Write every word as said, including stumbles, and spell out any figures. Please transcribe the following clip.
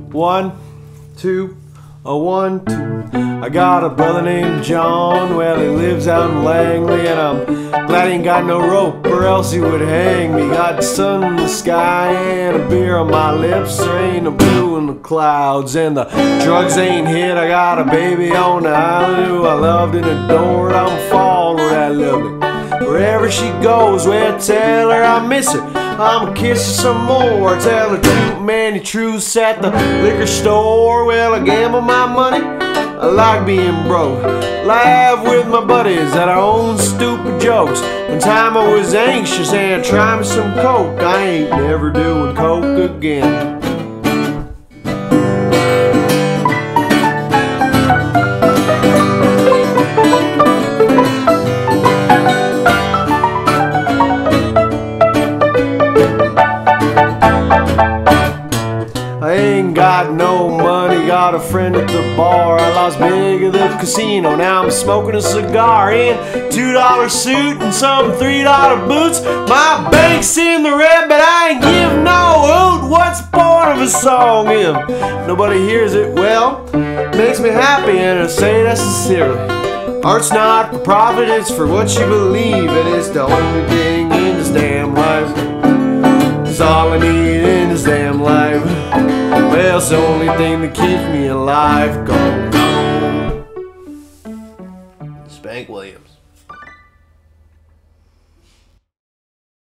One, two, a one, two. I got a brother named John, well he lives out in Langley, and I'm glad he ain't got no rope or else he would hang me. Got the sun in the sky and a beer on my lips, there ain't no blue in the clouds and the drugs ain't hit. I got a baby on the island who I loved and adored, I'm following that lovely. Wherever she goes, well tell her I miss her, I'ma kiss her some more. Tell her too many truths at the liquor store. Well I gamble my money, I like being broke, laugh with my buddies at our own stupid jokes. One time I was anxious and try me some coke, I ain't never doing coke again. I ain't got no money, got a friend at the bar. I lost big at the casino, now I'm smoking a cigar in two dollar suit and some three dollar boots. My bank's in the red, but I ain't give no hoot. What's the point of a song if nobody hears it? Well, it makes me happy and I say that sincerely. Art's not for profit, it's for what you believe, and it's the only thing in this damn life. It's all I need in this damn life. Well, it's the only thing that keeps me alive. Go, go. Spank Williams.